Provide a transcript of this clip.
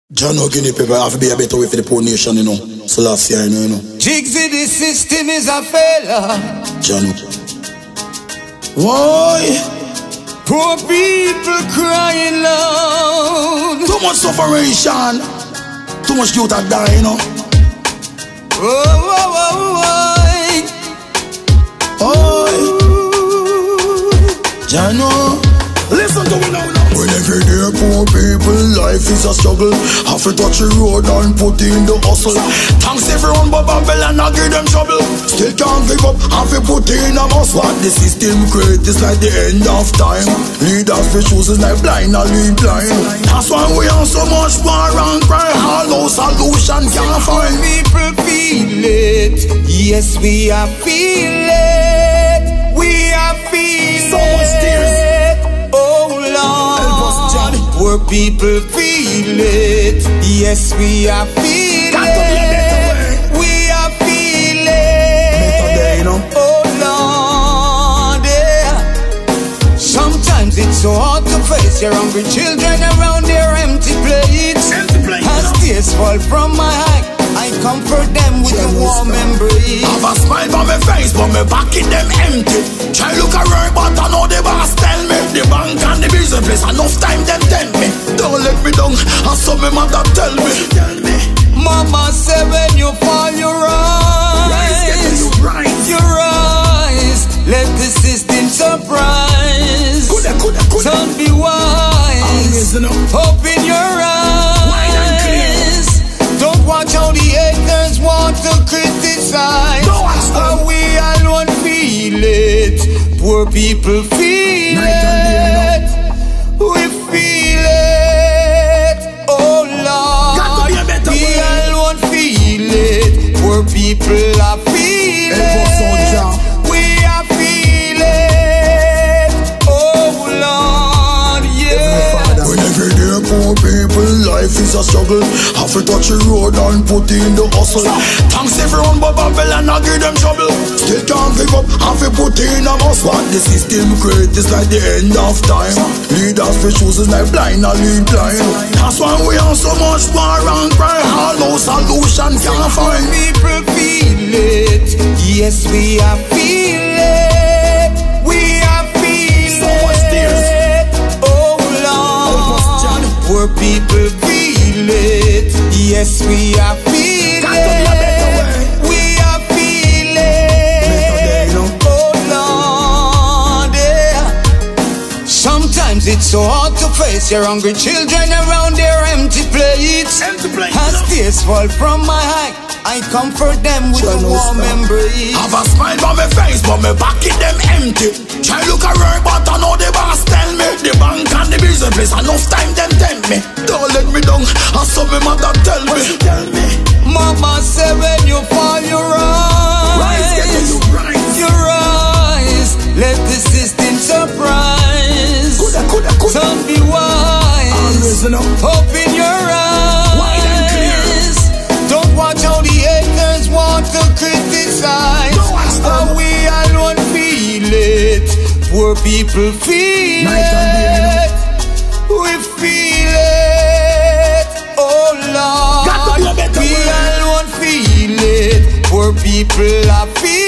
John no guinea people have to be a better way for the poor nation, you know. So last year, you know. Jigsy, the system is a failure. John. Why? Poor people crying loud. Too much sufferation. Too much youth are dying, you know. John, listen to me now. When every day poor people life is a struggle, have to touch the road and put in the hustle. Thanks everyone but Babylon I give them trouble. Still can't give up, have to put in a muscle. What the system create is like the end of time. Leaders we choose is like blind and lead blind. That's why we have so much war and crime. All no solution can't find. People feel it. Yes, we are feel it. We are feel so much tears. Oh Lord, poor people feel it. Yes, we are feel it. We are feel it. Oh Lord, yeah. Sometimes it's so hard to face your hungry children around their empty plates. As tears fall from my eye, I comfort them with a warm embrace. Have a smile on my face, but my pocket them empty. Try look around, but I know the boss tell me. The bank and the business place, enough time them tempt me. Don't let me down, and so my mother tell me. Mama said when you fall, you rise. You rise. Let the system surprise. Don't be wise. Open your eyes. Don't watch how the haters want to criticize. We alone feel it. Poor people feel it. We feel it. Oh Lord, we alone feel it. Poor people are feel it. We are feel it. Oh Lord, yeah. When every day poor people life is a struggle, have to touch the road and put in the hustle. Thanks everyone but Babylon I give them trouble. Still can't give up, have to put in a muscle. What the system create is like the end of time. Leaders we choose is like blind and lead blind. That's why we have so much war and crime. All no solution can't find. People feel it. Yes, we are feel it. We are feel so much tears. Oh Lord, poor people feel it. Yes, we are feel it. We are feel it. Oh Lord, yeah. Sometimes it's so hard to face your hungry children around their empty plates. As tears fall from my eye, I comfort them with a warm embrace. Have a smile on my face, but my pocket them empty. Try look around, but I know the boss tell me. The bank and the business place, enough time them tempt me. Don't let me down, and so my mother tell me. Mama said when you fall, you rise. You rise. Let the system surprise. Don't be wise. Open your eyes. Don't watch how the haters want to criticize. We alone feel it. Poor people feel it. We feel it. Oh Lord, we alone feel it. Poor people are feeling